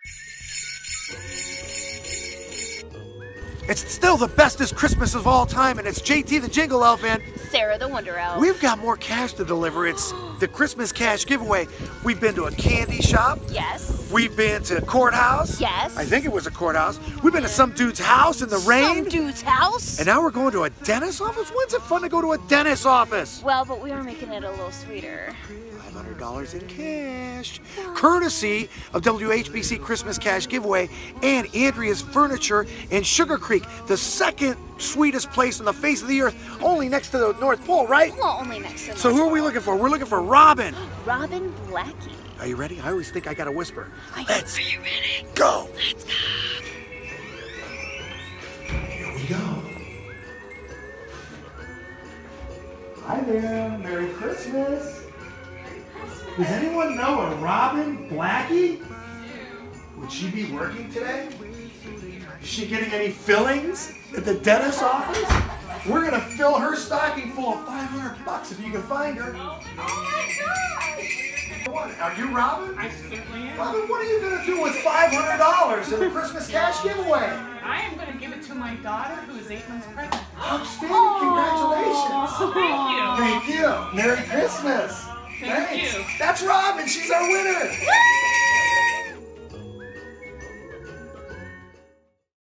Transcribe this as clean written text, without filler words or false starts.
It's still the bestest Christmas of all time, and it's JT the Jingle Elf and Sarah the Wonder Elf. We've got more cash to deliver. It's the Christmas cash giveaway. We've been to a candy shop. Yes. We've been to courthouse. Yes. I think it was a courthouse. We've been to some dude's house in the rain. Some dude's house? And now we're going to a dentist's office? When's it fun to go to a dentist's office? Well, but we are making it a little sweeter. $500 in cash, courtesy of WHBC Christmas Cash Giveaway and Andrea's Furniture in Sugar Creek, the second sweetest place on the face of the earth, only next to the North Pole, right? Well, only next to So who are we looking for? We're looking for Robin. Robin Blackie. Are you ready? I always think I gotta whisper. Are you ready? Go. Let's go. Here we go. Hi there. Merry Christmas. Does anyone know a Robin Blackie? Would she be working today? Is she getting any fillings at the dentist's office? We're gonna fill her stocking full of $500 if you can find her. Oh my gosh! Are you Robin? I certainly am. Robin, what are you gonna do with $500 in the Christmas cash giveaway? I am going to give it to my daughter who is 8 months pregnant. Outstanding! Congratulations! Thank you. Thank you. Merry Christmas. Thank you. That's Robin. She's our winner.